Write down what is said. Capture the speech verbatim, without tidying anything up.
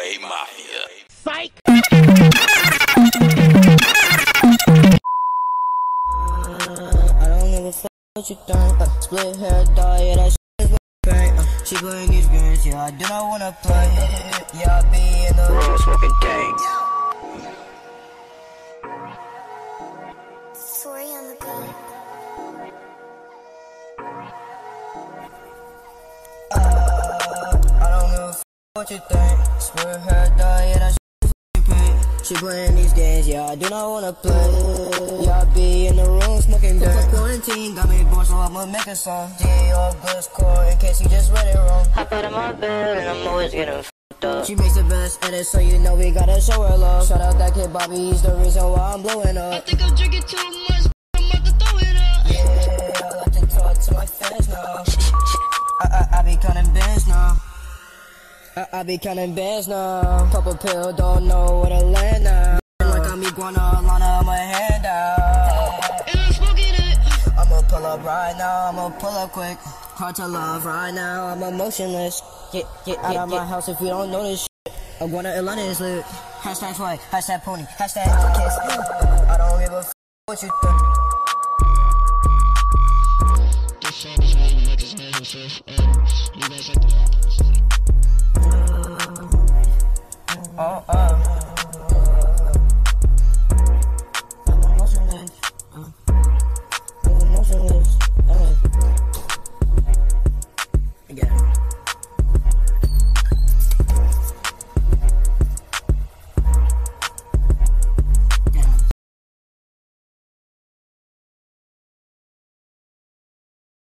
A Mafia. Psych! I don't give a fuck what you think. Uh, split hair dye, yeah, that shit is pain. Uh, she playing these games, yeah, I do not wanna play. Yeah, I be in the room smoking dank. Sorry on the beat. Uh, I don't give a fuck what you think. Split hair dye, yeah, that shit is pain. She playing these games, yeah, I do not wanna play. Yeah, I be in the room smoking dank. Quarantine got me bored, so I'ma make a song. G or Bliss core in case you just read it wrong. Hop out of my bed and I'm always getting f***ed up. She makes the best edits, so you know we gotta show her love. Shout out that kid Bobby, he's the reason why I'm blowing up. I think I'm drinking too much, I'm about to throw it up. Yeah, I like to talk to my fans now. I, I, I be counting bands now. I, I be counting bands now. Pop a pill, don't know where to land now. Like I'm iguana, Lana, my hand out. And I'm smoking it. I'ma pull up right now, I'ma pull up quick. Hard to love right now, I'm emotionless. Get, get out of my house if you don't know this shit. Iguana Atlanta is lit. Hashtag flight, hashtag pony, hashtag kiss. I don't give a f what you think. This song is really like his name himself. Um, you guys like the Oh, oh.